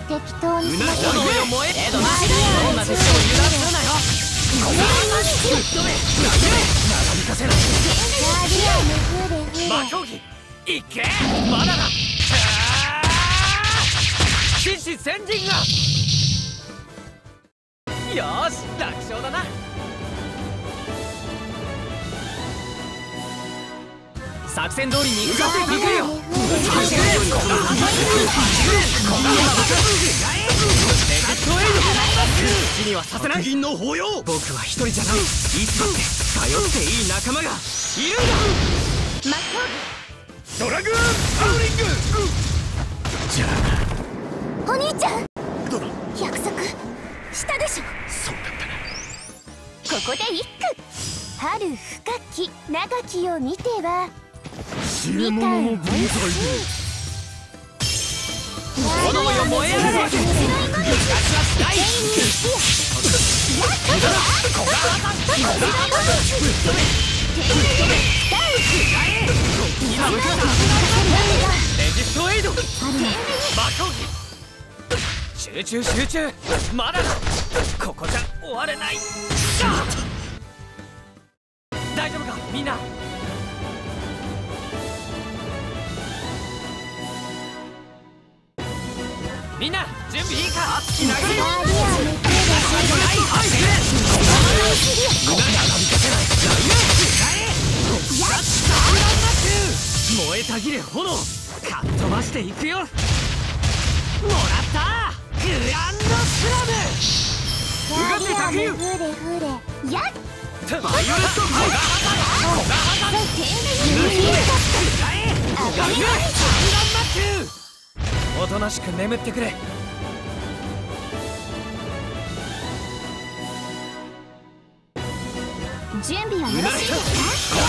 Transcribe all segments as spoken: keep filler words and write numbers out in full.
適当にしましょう。 炎よ燃え。えどな。どんな敵でも油断するなよ。ここはぶっ飛べ。長引かせない。魔競技いけ。まだだ。獅子仙人が。よーし、楽勝だな。作戦通りに行くぞ。行くよ。口にはさせない。銀の抱擁。僕は一人じゃない。いつだって頼っていい仲間がいるんだ。ドラグーンハウリング。じゃあお兄ちゃん、 どうだ。 約束したでしょ。 そうだったな。 ここで一句。春深き長きを見ては知る者の分際で炎よ燃え上がれ。レジストエイド。魔競技集中集中。まだだ。ここじゃ終われない。大丈夫かみんな。みんな準備いいか。熱き投げ。燃えたぎれ炎。かっ飛ばしていくよ。もらった。グランドスラム。動けたくゆ。 フレフレやっ。 バイオレットファイー。おとなしく眠ってくれ。 準備はよろしいですか。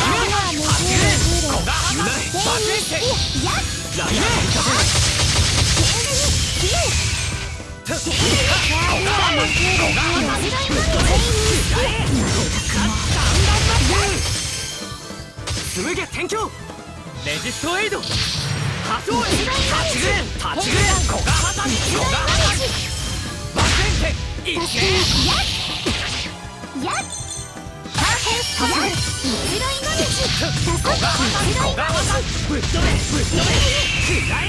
すげ天狂。レジストエイド。波動へ。立ちぐれん立ちぐれん。小川さん小川さん。爆炎剣いけ。 やっ。パーフェクト。移ろいの道。 小川さん小川さん。ぶっ飛べぶっ飛べ。くらえ。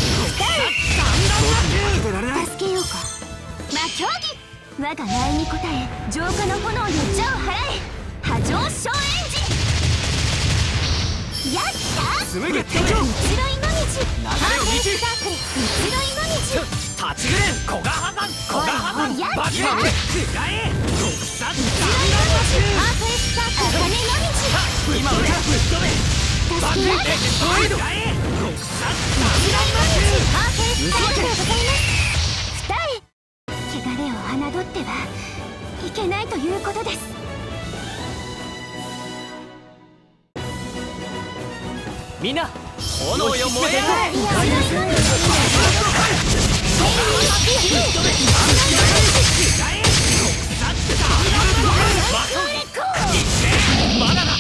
助けようか。魔競技。我が名に応え浄化の炎で邪を払え。波状小エンジン。やった。 すげ天狂。 移ろいの道。 流れを見て。 移ろいの道。 立ちぐれん小川さん小川さん。バキバキ。くらえ。特撮ダンダンマシュー。 パーフェクト金の道。 今俺がぶっ飛べ。バキレジストエイド。特撮ダンダンマシュー。 パーフェクトありがとうございます。二重。汚れを侮ってはいけないということです。 みんな炎よ燃え上がれ。まだだ。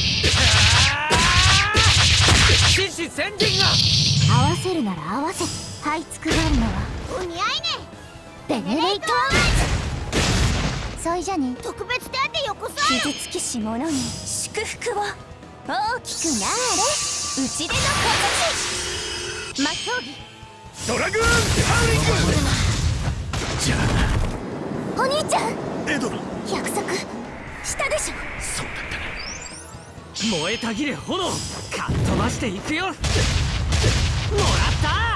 獅子仙人が。 合わせるなら合わせ。這いつくばるのはお似合いね。ベネレイトそいじゃね。特別手当よこそ。傷つきし者に祝福を。大きくなーれ。打ち出の形。魔競技ドラグーンハウリング。じゃお兄ちゃん、 あエドラ。 約束したでしょ。 そうだったな。燃えたぎれ炎。かっ飛ばしていくよ。もらった。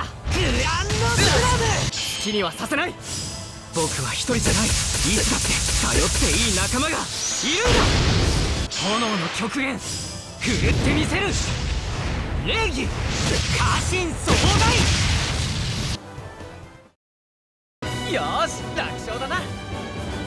グランドスラム。好きにはさせない。僕は一人じゃない。いつだって頼っていい仲間がいるんだ。炎の極限振るってみせる。礼儀家臣壮大。よーし楽勝だな。